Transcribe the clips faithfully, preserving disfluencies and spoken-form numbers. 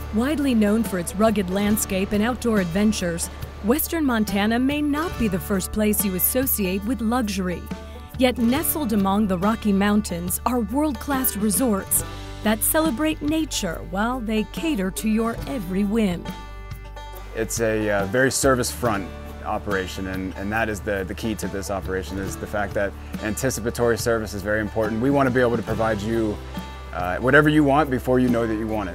Widely known for its rugged landscape and outdoor adventures, Western Montana may not be the first place you associate with luxury. Yet nestled among the Rocky Mountains are world-class resorts that celebrate nature while they cater to your every whim. It's a uh, very service-front operation, and, and that is the, the key to this operation, is the fact that anticipatory service is very important. We want to be able to provide you uh, whatever you want before you know that you want it.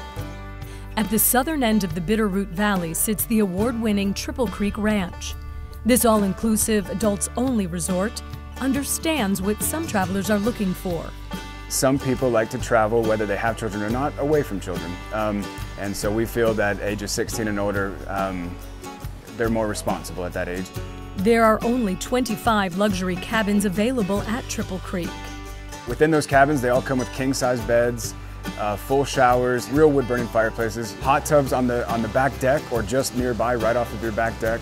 At the southern end of the Bitterroot Valley sits the award-winning Triple Creek Ranch. This all-inclusive, adults-only resort understands what some travelers are looking for. Some people like to travel, whether they have children or not, away from children. Um, and so we feel that ages sixteen and older, um, they're more responsible at that age. There are only twenty-five luxury cabins available at Triple Creek. Within those cabins, they all come with king-size beds, uh, full showers, real wood-burning fireplaces, hot tubs on the, on the back deck or just nearby, right off of your back deck.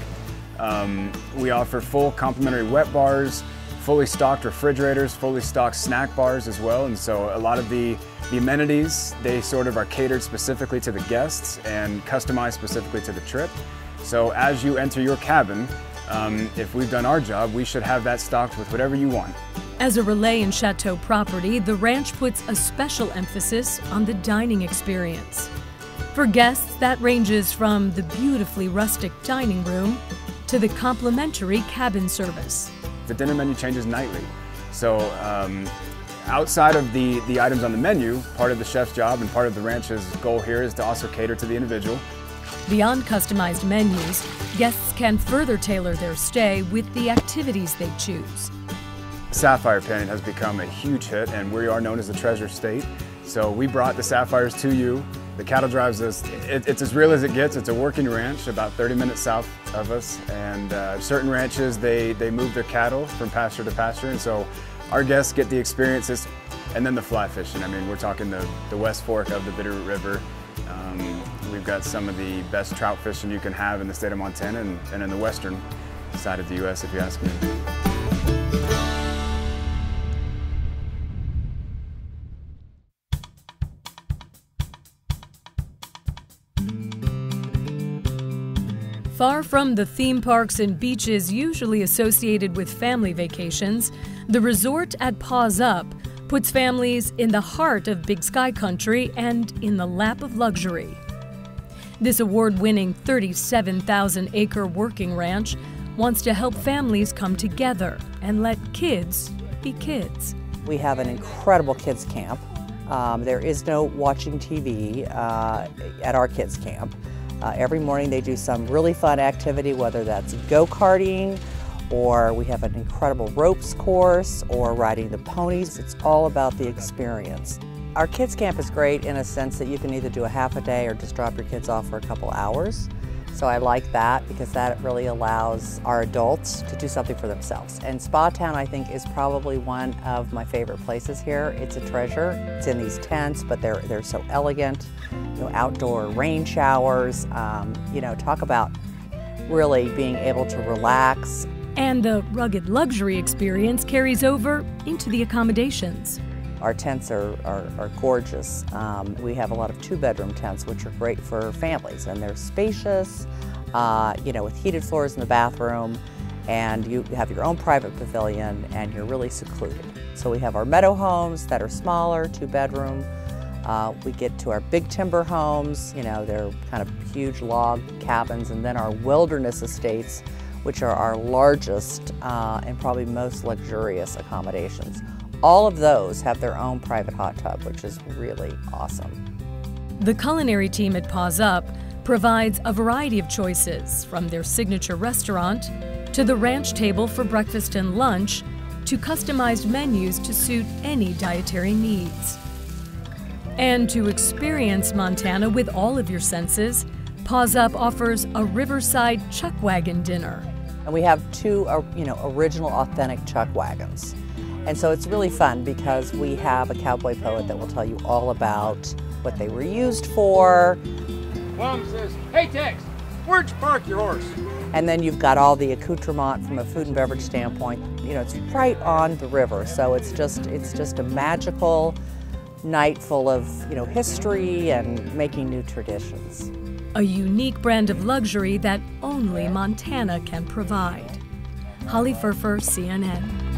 Um, we offer full complimentary wet bars, fully stocked refrigerators, fully stocked snack bars as well, and so a lot of the, the amenities, they sort of are catered specifically to the guests and customized specifically to the trip. So as you enter your cabin, um, if we've done our job, we should have that stocked with whatever you want. As a Relais and Chateau property, the ranch puts a special emphasis on the dining experience. For guests, that ranges from the beautifully rustic dining room to the complimentary cabin service. The dinner menu changes nightly. So um, outside of the, the items on the menu, part of the chef's job and part of the ranch's goal here is to also cater to the individual. Beyond customized menus, guests can further tailor their stay with the activities they choose. Sapphire painting has become a huge hit, and we are known as the Treasure State. So we brought the sapphires to you. The cattle drives is, it, it's as real as it gets. It's a working ranch about thirty minutes south of us, and uh, certain ranches, they, they move their cattle from pasture to pasture, and so our guests get the experiences, and then the fly fishing. I mean, we're talking the, the West Fork of the Bitterroot River. Um, we've got some of the best trout fishing you can have in the state of Montana and, and in the western side of the U S, if you ask me. Far from the theme parks and beaches usually associated with family vacations, the resort at Paws Up puts families in the heart of Big Sky Country and in the lap of luxury. This award-winning thirty-seven thousand acre working ranch wants to help families come together and let kids be kids. We have an incredible kids camp. Um, there is no watching T V uh, at our kids camp. Uh, every morning they do some really fun activity, whether that's go-karting, or we have an incredible ropes course, or riding the ponies. It's all about the experience. Our kids camp is great in a sense that you can either do a half a day or just drop your kids off for a couple hours. So I like that because that really allows our adults to do something for themselves. And Spa Town, I think, is probably one of my favorite places here. It's a treasure. It's in these tents, but they're, they're so elegant. You know, outdoor rain showers, um, you know, talk about really being able to relax. And the rugged luxury experience carries over into the accommodations. Our tents are, are, are gorgeous. Um, we have a lot of two-bedroom tents, which are great for families, and they're spacious, uh, you know, with heated floors in the bathroom, and you have your own private pavilion, and you're really secluded. So we have our meadow homes that are smaller, two-bedroom. Uh, we get to our big timber homes, you know, they're kind of huge log cabins, and then our wilderness estates, which are our largest uh, and probably most luxurious accommodations. All of those have their own private hot tub, which is really awesome. The culinary team at Paws Up provides a variety of choices, from their signature restaurant to the ranch table for breakfast and lunch to customized menus to suit any dietary needs. And to experience Montana with all of your senses, Paws Up offers a riverside chuck wagon dinner. And we have two, uh, you know, original authentic chuck wagons. And so it's really fun because we have a cowboy poet that will tell you all about what they were used for. Plum says, "Hey Tex, where'd you park your horse?" And then you've got all the accoutrement from a food and beverage standpoint. You know, it's right on the river, so it's just it's just a magical, night full of, you know, history and making new traditions. A unique brand of luxury that only Montana can provide. Holly Firfer, C N N.